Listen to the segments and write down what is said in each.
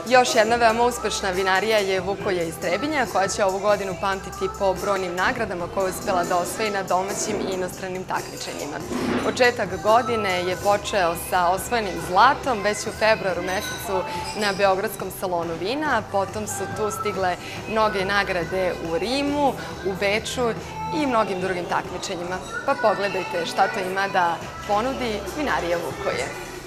Još jedna veoma uspešna vinarija je Vukoje iz Trebinja, koja će ovu godinu pamtiti po brojnim nagradama koje je uspela da osvoji na domaćim i inostranim takmičenjima. Početak godine je počeo sa osvojenim zlatom već u februaru mesecu na Beogradskom salonu vina, potom su tu stigle mnoge nagrade u Rimu, u Beču i mnogim drugim takmičenjima. Pa pogledajte šta to ima da ponudi vinarija Vukoje.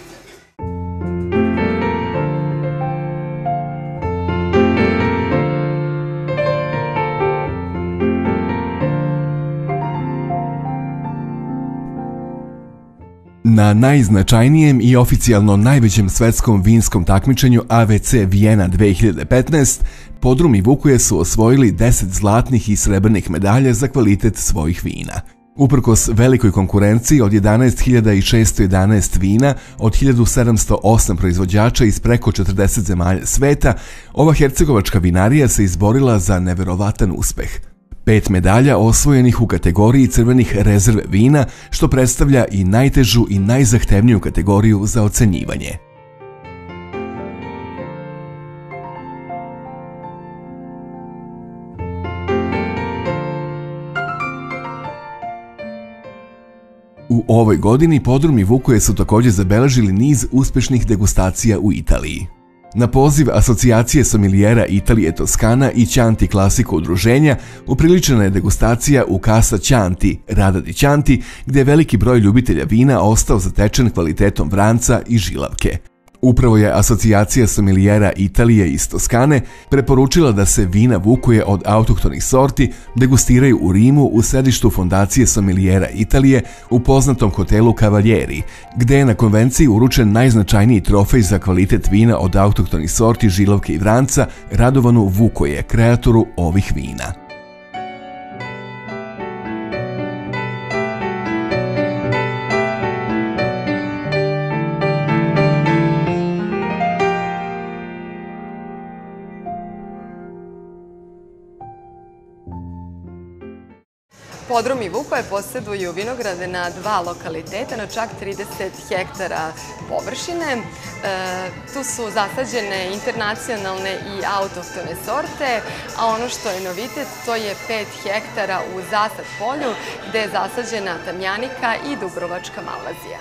Na najznačajnijem i oficijalno najvećem svetskom vinskom takmičenju AVC Vijena 2015 podrumi Vukoje su osvojili 10 zlatnih i srebrnih medalja za kvalitet svojih vina. Uprkos velikoj konkurenciji od 11.611 vina od 1708 proizvođača iz preko 40 zemalja sveta, ova hercegovačka vinarija se izborila za neverovatan uspeh. 5 medalja osvojenih u kategoriji crvenih rezerve vina, što predstavlja i najtežu i najzahtevniju kategoriju za ocenjivanje. U ovoj godini podrumi Vukoje su također zabeležili niz uspešnih degustacija u Italiji. Na poziv Asocijacije somilijera Italije Toskana i Chianti Classico udruženja upriličena je degustacija u Casa Chianti, Rada di Chianti, gdje je veliki broj ljubitelja vina ostao zatečen kvalitetom vranca i žilavke. Upravo je Asocijacija somilijera Italije iz Toskane preporučila da se vina Vukoje od autohtonih sorti degustiraju u Rimu u središtu Fondacije somilijera Italije u poznatom hotelu Cavalieri, gdje je na konvenciji uručen najznačajniji trofej za kvalitet vina od autohtonih sorti žilavke i vranca Radovanu Vukoje, kreatoru ovih vina. Podrumi Vukoje posjeduju vinograde na 2 lokaliteta, na čak 30 hektara površine. Tu su zasađene internacionalne i autohtone sorte, a ono što je novitet, to je 5 hektara u zasad polju, gde je zasađena tamjanika i dubrovačka malvazija.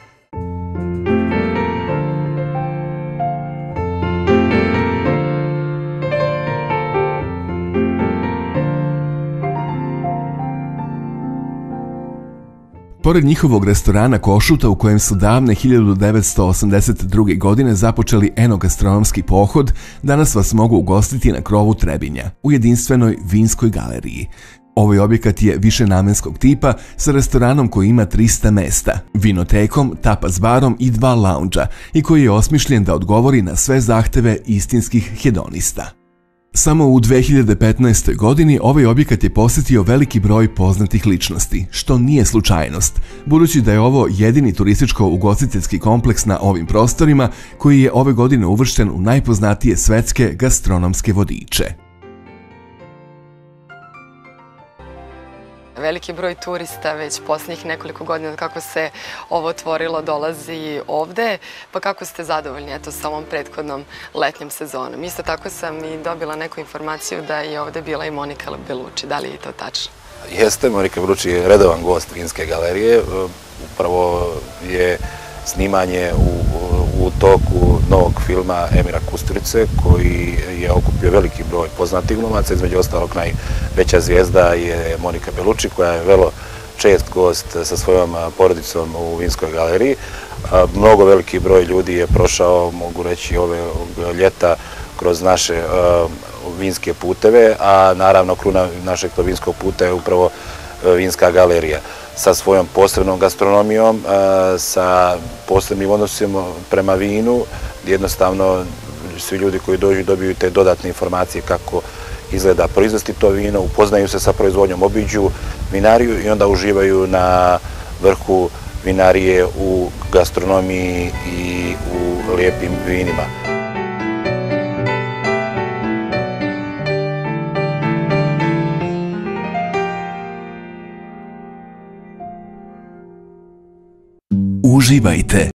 Pored njihovog restorana Košuta, u kojem su davne 1982. godine započeli enogastronomski pohod, danas vas mogu ugostiti na krovu Trebinja, u jedinstvenoj vinskoj galeriji. Ovaj objekat je višenamenskog tipa sa restoranom koji ima 300 mesta, vinotekom, tapas barom i 2 laundža i koji je osmišljen da odgovori na sve zahteve istinskih hedonista. Samo u 2015. godini ovaj objekat je posjetio veliki broj poznatih ličnosti, što nije slučajnost, budući da je ovo jedini turističko-ugostiteljski kompleks na ovim prostorima koji je ove godine uvršten u najpoznatije svetske gastronomske vodiče. Veliki broj turista već posljednjih nekoliko godina kako se ovo otvorilo dolazi ovde, pa kako ste zadovoljni sa ovom prethodnom letnjom sezonom? Isto tako sam i dobila neku informaciju da je ovde bila i Monika Bellucci, da li je to tačno? Jeste, Monika Bellucci je redovan gost vinske galerije, upravo je snimanje u toku novog filma Emira Kusturice, koji je okupio veliki broj poznatih glumaca, između ostalog najveća zvijezda je Monika Bellucci, koja je vrlo čest gost sa svojom porodicom u vinskoj galeriji. Mnogo veliki broj ljudi je prošao, mogu reći, ovog ljeta kroz naše vinske puteve, a naravno kruna našeg vinskog puta je upravo vinska galerija sa svojom posebnom gastronomijom, sa posebnim odnosima prema vinu, gdje jednostavno svi ljudi koji dođu dobiju te dodatne informacije kako izgleda proizvesti to vino, upoznaju se sa proizvodnjom, obiđu vinariju i onda uživaju na vrhu vinarije u gastronomiji i u lijepim vinima. Uživajte!